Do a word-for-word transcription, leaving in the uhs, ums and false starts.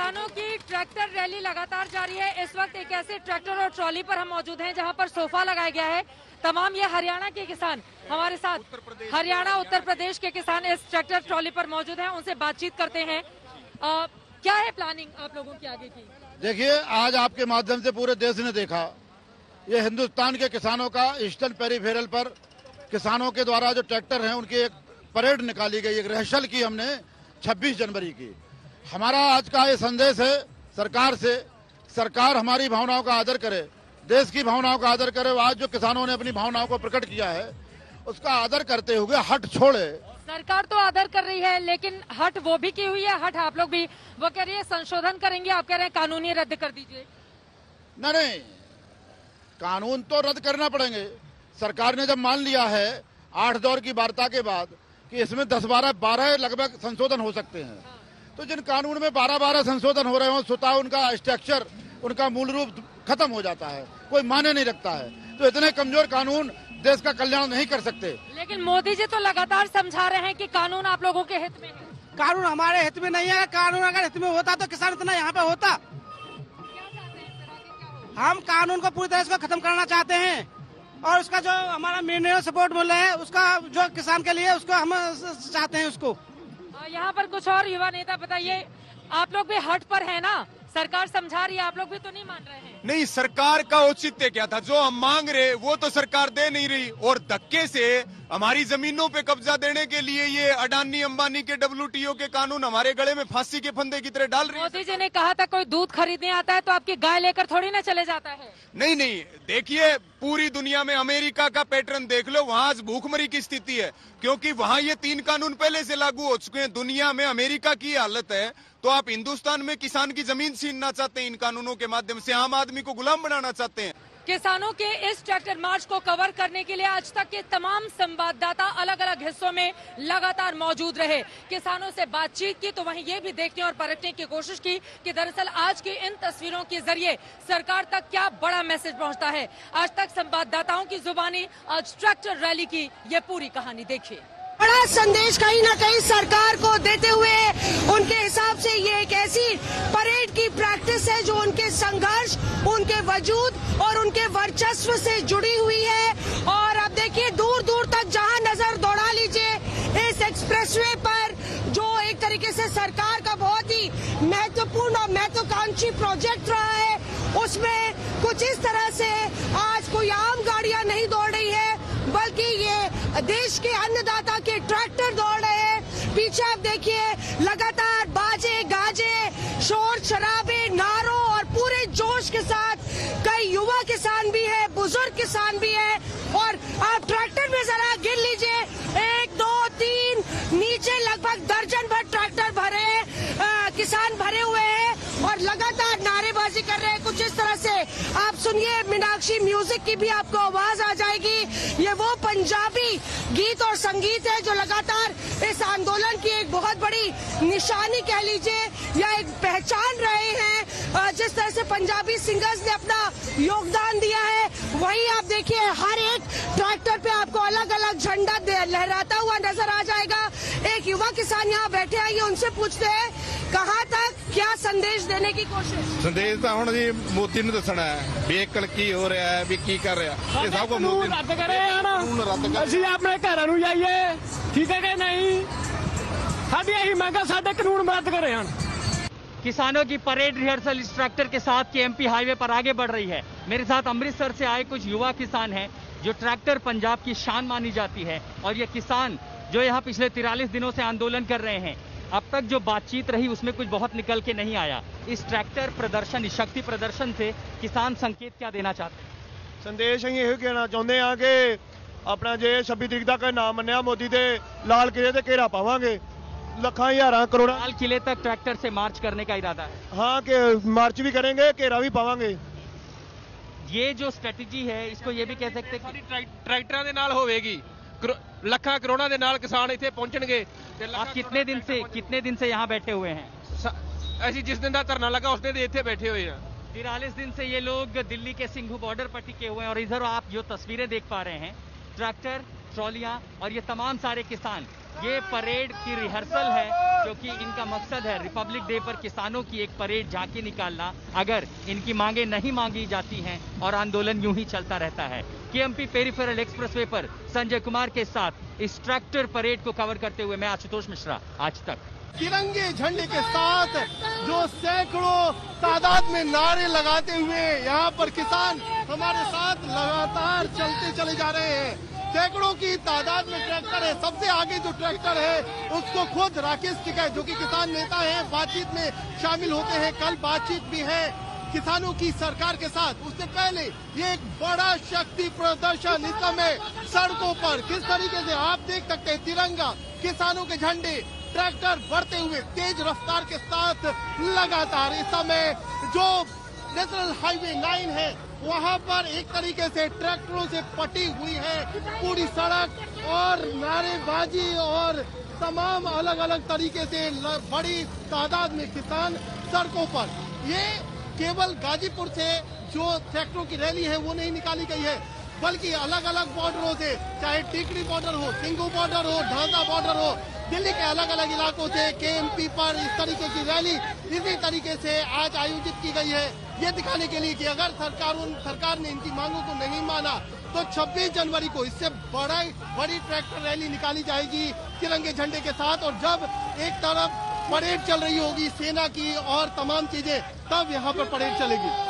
किसानों की tractor rally लगातार जारी है। इस वक्त एक ऐसे ट्रैक्टर और ट्रॉली पर हम मौजूद हैं जहां पर सोफा लगाया गया है। तमाम ये हरियाणा के किसान हमारे साथ, हरियाणा उत्तर प्रदेश के किसान इस ट्रैक्टर ट्रॉली पर मौजूद हैं, उनसे बातचीत करते हैं। आ, क्या है प्लानिंग आप लोगों की आगे की? देखिए, आज आपके माध्यम से पूरे देश ने देखा, ये हिंदुस्तान के किसानों का ईस्टर्न पेरीफेरल पर किसानों के द्वारा जो ट्रैक्टर हैं उनकी एक परेड निकाली गई, एक रिहर्सल की हमने छब्बीस जनवरी की। हमारा आज का ये संदेश है सरकार से, सरकार हमारी भावनाओं का आदर करे, देश की भावनाओं का आदर करे। आज जो किसानों ने अपनी भावनाओं को प्रकट किया है उसका आदर करते हुए हट छोड़े। सरकार तो आदर कर रही है, लेकिन हट वो भी की हुई है, हट आप लोग भी। वो कह रही है संशोधन करेंगे, आप कह रहे हैं कानूनी रद्द कर दीजिए। नहीं नहीं, कानून तो रद्द करना पड़ेंगे। सरकार ने जब मान लिया है आठ दौर की वार्ता के बाद कि इसमें दस बारह बारह लगभग संशोधन हो सकते हैं, तो जिन कानून में बारह बारह संशोधन हो रहे हो स्वतः उनका स्ट्रक्चर, उनका मूल रूप खत्म हो जाता है, कोई माने नहीं रखता है। तो इतने कमजोर कानून देश का कल्याण नहीं कर सकते। लेकिन मोदी जी तो लगातार समझा रहे हैं कि कानून आप लोगों के हित में है। कानून हमारे हित में नहीं है। कानून अगर हित में होता तो किसान इतना यहाँ पे होता। हम कानून को पूरी तरह से खत्म करना चाहते हैं और उसका जो हमारा मिनिमम सपोर्ट मिल रहा है उसका जो किसान के लिए उसको हम चाहते हैं उसको। यहाँ पर कुछ और युवा नेता, बताइए, आप लोग भी हट पर है ना? सरकार समझा रही है, आप लोग भी तो नहीं मान रहे हैं? नहीं, सरकार का औचित्य क्या था? जो हम मांग रहे वो तो सरकार दे नहीं रही, और धक्के से हमारी जमीनों पे कब्जा देने के लिए ये अडानी अंबानी के डब्ल्यूटीओ के कानून हमारे गले में फांसी के फंदे की तरह डाल रही है। मोदी जी ने कहा था कोई दूध खरीदने आता है तो आपकी गाय लेकर थोड़ी ना चले जाता है। नहीं नहीं, देखिए पूरी दुनिया में अमेरिका का पैटर्न देख लो, वहाँ आज भूखमरी की स्थिति है क्योंकि वहाँ ये तीन कानून पहले से लागू हो चुके हैं। दुनिया में अमेरिका की हालत है, तो आप हिंदुस्तान में किसान की जमीन छीनना चाहते हैं इन कानूनों के माध्यम से, आम आदमी को गुलाम बनाना चाहते हैं। किसानों के इस ट्रैक्टर मार्च को कवर करने के लिए आज तक के तमाम संवाददाता अलग अलग हिस्सों में लगातार मौजूद रहे। किसानों से बातचीत की तो वहीं ये भी देखने और परखने की कोशिश की कि दरअसल आज की इन तस्वीरों के जरिए सरकार तक क्या बड़ा मैसेज पहुंचता है। आज तक संवाददाताओं की जुबानी, आज ट्रैक्टर रैली की ये पूरी कहानी देखिए। बड़ा संदेश कहीं न कहीं सरकार को देते हुए उनके हिसाब से ये एक ऐसी परेड की प्रैक्टिस है जो उनके संघर्ष, उनके वजूद और उनके वर्चस्व से जुड़ी हुई है। और अब देखिए, दूर दूर तक जहां नजर दौड़ा लीजिए इस एक्सप्रेसवे पर, जो एक तरीके से सरकार का बहुत ही महत्वपूर्ण और महत्वाकांक्षी प्रोजेक्ट रहा है, उसमें कुछ इस तरह से आज कोई आम गाड़ियां नहीं दौड़ रही है, बल्कि ये देश के अन्नदाता के ट्रैक्टर दौड़ रहे हैं। पीछे आप देखिए, लगातार बाजे गाजे, शोर शराबे, नारों और पूरे जोश के साथ कई युवा किसान भी है, बुजुर्ग किसान भी है। और आप ट्रैक्टर में जरा गिन लीजिए, एक दो तीन, नीचे लगभग दर्जन भर ट्रैक्टर भरे आ, किसान भरे हुए हैं और लगातार नारेबाजी कर रहे हैं। कुछ इस तरह से आप सुनिए, मीनाक्षी म्यूजिक की भी आपको आवाज आ जाएगी। ये वो पंजाबी गीत और संगीत है जो लगातार इस आंदोलन की एक बहुत बड़ी निशानी कह लीजिए या एक पहचान रहे हैं। जिस तरह से पंजाबी सिंगर्स ने अपना योगदान दिया है, वही आप देखिए हर एक ट्रैक्टर पे आपको अलग अलग झंडा लहराता हुआ नजर आ जाएगा। एक युवा किसान यहाँ बैठे हैं, ये उनसे पूछते हैं कहाँ तक क्या संदेश देने की कोशिश? संदेश ਤਾਂ ਹੁਣ ਜੀ ਮੋਦੀ ਨੂੰ ਦੱਸਣਾ ਹੈ ਵੀ ਇਹ ਕਲ ਕੀ ਹੋ ਰਿਹਾ ਹੈ, ਵੀ ਕੀ ਕਰ ਰਿਹਾ। ਇਹ ਸਭ ਕੁਝ ਮੋਦੀ ਰੱਦ ਕਰੇ ਹਨ, ਅਸੀਂ ਆਪਣੇ ਘਰਾਂ ਨੂੰ ਜਾਈਏ, ਠੀਕ ਹੈ ਕਿ नहीं? ਸਾਡੀ ਇਹੀ ਮੰਗ ਹੈ, ਸਾਡੇ ਕਾਨੂੰਨ ਰੱਦ ਕਰੇ ਹਨ। किसानों की परेड रिहर्सल इस ट्रैक्टर के साथ के एमपी हाईवे पर आगे बढ़ रही है। मेरे साथ अमृतसर से आए कुछ युवा किसान हैं जो ट्रैक्टर पंजाब की शान मानी जाती है, और ये किसान जो यहाँ पिछले तिरालीस दिनों से आंदोलन कर रहे हैं, अब तक जो बातचीत रही उसमें कुछ बहुत निकल के नहीं आया। इस ट्रैक्टर प्रदर्शन, इस शक्ति प्रदर्शन से किसान संकेत क्या देना चाहते हैं? संदेश ਅਸੀਂ ਇਹ ਕਹਿਣਾ ਚਾਹੁੰਦੇ ਹਾਂ ਕਿ ਆਪਣਾ ਜੇ ਛੱਬੀ ਤਰੀਕ ਤੱਕ ਨਾ ਮੰਨਿਆ ਮੋਦੀ ਦੇ ਲਾਲ ਕਿਲੇ ਤੇ ਘੇਰਾ ਪਾਵਾਂਗੇ, ਲੱਖਾਂ ਹਜ਼ਾਰਾਂ ਕਰੋੜਾਂ। लाल किले तक ट्रैक्टर से मार्च करने का इरादा है? हाँ, कि मार्च भी करेंगे, घेरा भी पावांगे। ये जो स्ट्रेटजी है, इसको ये भी कह सकते हैं कि ट्रैक्टਰਾਂ ਦੇ ਨਾਲ ਹੋਵੇਗੀ, ਲੱਖਾਂ ਕਰੋੜਾਂ ਦੇ ਨਾਲ ਕਿਸਾਨ ਇੱਥੇ ਪਹੁੰਚਣਗੇ। आप कितने दिन से कितने दिन से यहाँ बैठे हुए हैं? ਅਸੀਂ जिस दिन ਦਾ ਧਰਨਾ लगा उस दिन ਦੇ ਇੱਥੇ बैठे हुए हैं। तिरालीस दिन से ये लोग दिल्ली के सिंघू बॉर्डर पर टिके हुए हैं, और इधर आप जो तस्वीरें देख पा रहे हैं, ट्रैक्टर, ट्रॉलियां और ये तमाम सारे किसान, ये परेड की रिहर्सल है क्योंकि इनका मकसद है रिपब्लिक डे पर किसानों की एक परेड झांकी निकालना। अगर इनकी मांगे नहीं मांगी जाती हैं और आंदोलन यूं ही चलता रहता है। केएमपी पेरिफेरल एक्सप्रेसवे पर संजय कुमार के साथ इस ट्रैक्टर परेड को कवर करते हुए मैं आशुतोष मिश्रा, आज तक। तिरंगे झंडे के साथ जो सैकड़ों तादाद में नारे लगाते हुए यहाँ पर किसान हमारे साथ लगातार चलते चले जा रहे हैं। सैकड़ों की तादाद में ट्रैक्टर है। सबसे आगे जो ट्रैक्टर है उसको खुद राकेश टिकैत जो कि किसान नेता हैं बातचीत में शामिल होते हैं। कल बातचीत भी है किसानों की सरकार के साथ। उससे पहले ये एक बड़ा शक्ति प्रदर्शन इस समय सड़कों पर किस तरीके से आप देख सकते हैं। तिरंगा, किसानों के झंडे, ट्रैक्टर बढ़ते हुए तेज रफ्तार के साथ लगातार इस समय जो नेशनल हाईवे लाइन है वहाँ पर एक तरीके से ट्रैक्टरों से पटी हुई है पूरी सड़क और नारेबाजी और तमाम अलग अलग तरीके से बड़ी तादाद में किसान सड़कों पर। ये केवल गाजीपुर से जो ट्रैक्टरों की रैली है वो नहीं निकाली गई है बल्कि अलग अलग बॉर्डरों से, चाहे टिकरी बॉर्डर हो, सिंगू बॉर्डर हो, ढांसा बॉर्डर हो, दिल्ली के अलग अलग इलाकों से केएमपी पर इस तरीके की रैली इसी तरीके से आज आयोजित की गई है। ये दिखाने के लिए कि अगर सरकार सरकार ने इनकी मांगों को नहीं माना तो छब्बीस जनवरी को इससे बड़ा बड़ी ट्रैक्टर रैली निकाली जाएगी तिरंगे झंडे के साथ। और जब एक तरफ परेड चल रही होगी सेना की और तमाम चीजें, तब यहाँ पर परेड चलेगी।